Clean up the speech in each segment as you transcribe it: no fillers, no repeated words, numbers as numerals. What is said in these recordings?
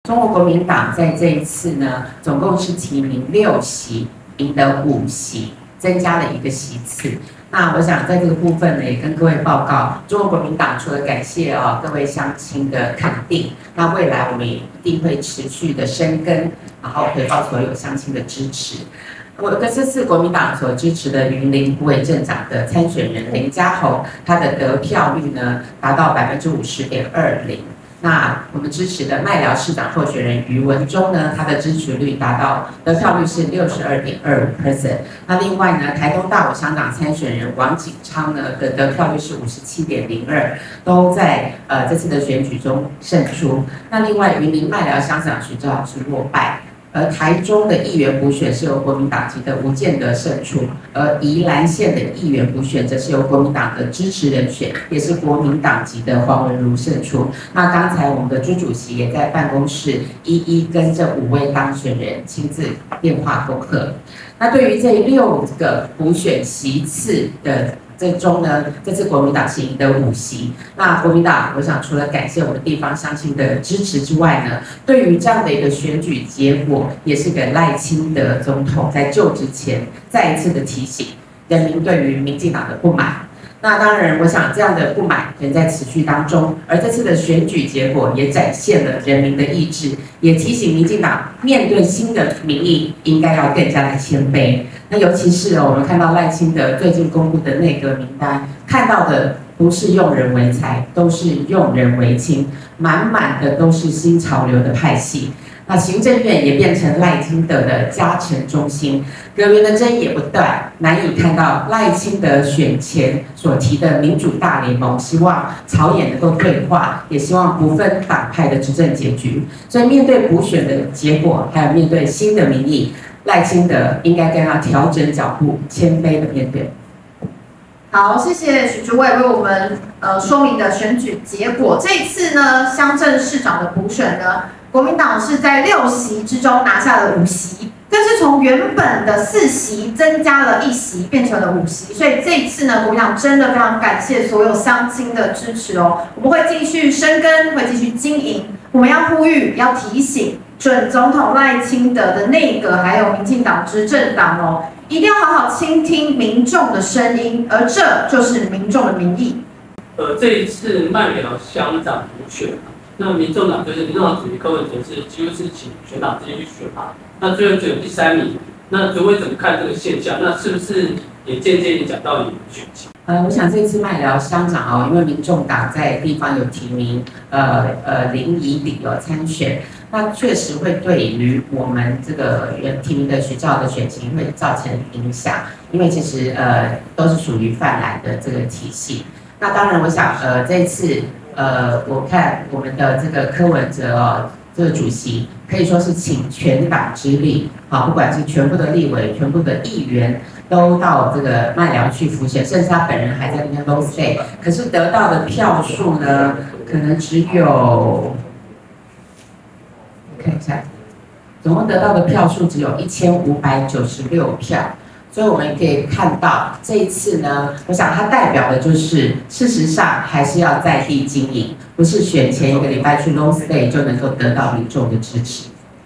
中国国民党在这一次呢，总共是提名6席，赢得5席，增加了1个席次。那我想在这个部分呢，也跟各位报告，中国国民党除了感谢各位乡亲的肯定，那未来我们也一定会持续的深耕，然后回报所有乡亲的支持。我的这次国民党所支持的云林虎尾镇长的参选人林佳宏，他的得票率呢达到50.20%。那我们支持的麦寮市长候选人余文忠呢，他的支持率得票率是62.25%。那另外呢，台东大武乡长参选人王景昌呢的得票率是57.02%，都在这次的选举中胜出。那另外云林麦寮乡长徐兆是落败。而台中的议员补选是由国民党籍的吴建德胜出，而宜兰县的议员补选则是由国民党的支持人选，也是国民党籍的黄文如胜出。那刚才我们的朱主席也在办公室一一跟这5位当选人亲自电话恭贺。那对于这6个补选席次的这中呢，这次国民党是赢得5席。那国民党，我想除了感谢我们地方乡亲的支持之外呢，对于这样的一个选举结果，也是给赖清德总统在就职前再一次的提醒人民对于民进党的不满。那当然，我想这样的不满仍在持续当中，而这次的选举结果也展现了人民的意志，也提醒民进党面对新的民意，应该要更加的谦卑。那尤其是我们看到赖清德最近公布的内阁名单，看到的不是用人为才，都是用人为亲，满满的都是新潮流的派系。那行政院也变成赖清德的加成中心，阁员的争议也不断，难以看到赖清德选前所提的民主大联盟，希望朝野能够对话，也希望不分党派的执政结局。所以面对补选的结果，还有面对新的民意，赖清德应该更要调整脚步，谦卑的面对。 好，谢谢许主委为我们说明的选举结果。这一次呢，乡镇市长的补选呢，国民党是在6席之中拿下了5席，但是从原本的4席增加了1席，变成了5席。所以这一次呢，国民党真的非常感谢所有乡亲的支持哦。我们会继续深耕，会继续经营。我们要呼吁，要提醒准总统赖清德的内阁还有民进党执政党哦，一定要好好倾听民众的声音，而这就是民众的民意。 这一次麦寮乡长补选，那民众党主席柯文哲是几乎是请全党之力去选嘛，那最后只有第3名。那主委怎么看这个现象？那是不是也间接影响到你们选情？ 我想这次麦寮乡长因为民众党在地方有提名林怡礼参选，那确实会对于我们这个提名的徐兆的选情会造成影响，因为其实都是属于泛蓝的这个体系。那当然，我想这一次我看我们的这个柯文哲这个主席可以说是请全党之力，不管是全部的立委、全部的议员，都到这个麦寮去辅选，甚至他本人还在那边 long stay， 可是得到的票数呢，可能只有，看一下，总共得到的票数只有1596票。所以我们可以看到，这一次呢，我想它代表的就是，事实上还是要在地经营，不是选前1个礼拜去 long stay 就能够得到民众的支持。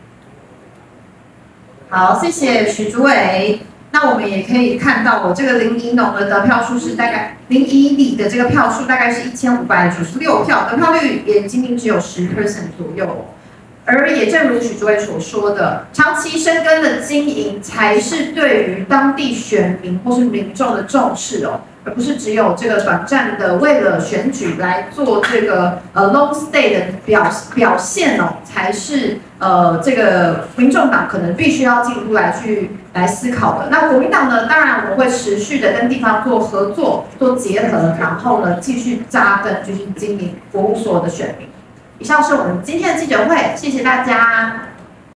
好，谢谢许主委。那我们也可以看到，我这个林怡农的得票数是大概林怡礼的这个票数大概是1596票，得票率也仅仅只有10% 左右。而也正如许主委所说的，长期深耕的经营才是对于当地选民或是民众的重视哦，而不是只有这个短暂的为了选举来做这个long stay 的表现哦，才是这个民众党可能必须要进一步来思考的。那国民党呢，当然我们会持续的跟地方做合作、做结合，然后呢继续扎根、继续经营服务所有的选民。以上是我们今天的记者会，谢谢大家。